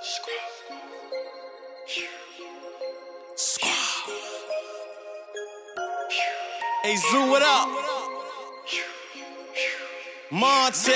Hey, Zoo, what up? Monty.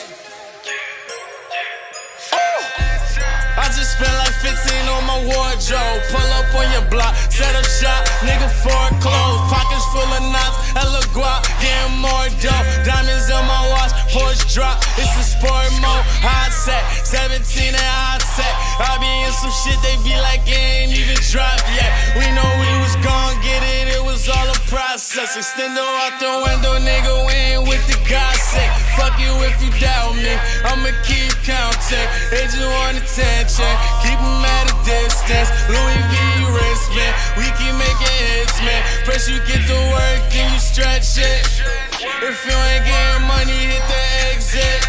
I just spent like 15 on my wardrobe. Pull up on your block, set up shop, nigga foreclosed. Pockets full of knots, hella guap, getting more dough. Diamonds on my watch, Porsche drop. It's a sport mode, high set, 17 and high tech. I be in some shit, they be like, it ain't even dropped yet. We know we was gon' get it, it was all a process. Extendo out the window, nigga, we ain't with the gossip. Fuck you if you doubt me, I'ma keep counting. They just want attention, keep them at a distance. Louis V wristband, we keep making hits, man. First you get the work, then you stretch it. If you ain't getting money, hit the exit.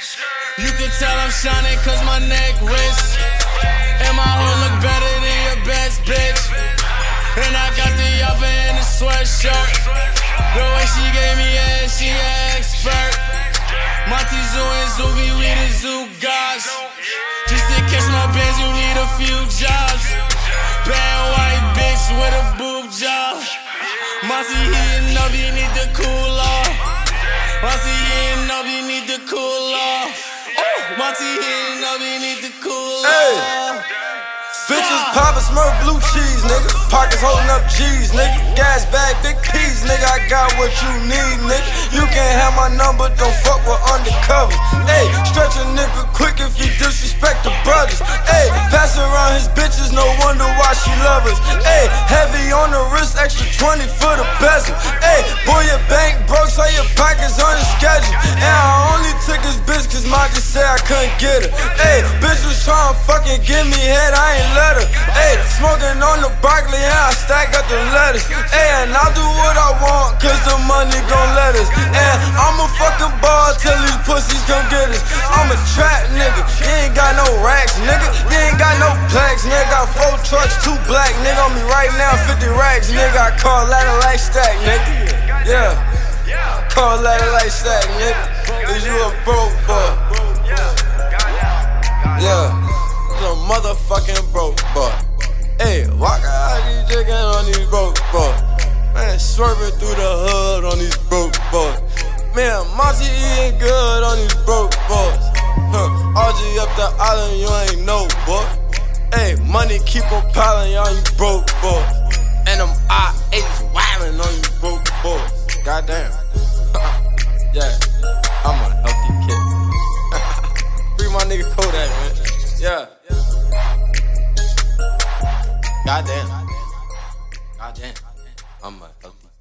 You can tell I'm shining cause my neck wrist. And my hoe look better than your best bitch. And I got the upper in the sweatshirt. The way she gave me ass, she an expert. Monty, Zoo, and Zoovie, we the zoo gods. Just to catch my bands, you need a few jobs. Bad white bitch with a boob job. Monty heating up, you need to cool off. Monty heating up, you need to cool off. Monty heating up, you need to cool off. Bitches poppin', smurf blue cheese, nigga. Pockets holding up G's, nigga. Gas bag, big P's, nigga. I got what you need, nigga. You can't have my number, don't fuck with undercovers. Ayy, stretch a nigga quick if he disrespect the brothers. Ayy, pass around his bitches, no wonder why she love us. Ayy, heavy on the wrist, extra 20 for the bezel. Ayy, boy, your bank broke, so your pockets on the schedule. And I only took his bitch cause mom just said I couldn't get her. Ayy, bitch was trying to fucking give me head, I ain't let her. Ayy, smoking on the broccoli and I stack up the lettuce. Ayy, and I'll do what I want cause the money gon' let us. And I'm a fucking ball till these pussies come get us. I'm a trap nigga, you ain't got no racks, nigga. You ain't got no plaques, nigga. Got 4 trucks, 2 black, nigga. On me right now, 50 racks, nigga. I call ladder like stack, nigga. Yeah, call ladder like stack, nigga. Is you a broke boy? Yeah. A motherfucking broke boy. Hey, why got these chicken on these broke boys? Man, swerving through the hood on these broke boys. Man, Monty eating good on these broke boys. RG up the island, you ain't no boy. Hey, money keep on piling on you broke boys. And them I-8s wildin' on you broke boys. Goddamn. Yeah, I'm a healthy kid. Free my nigga Kodak, man. Yeah. Goddamn. I'm a healthy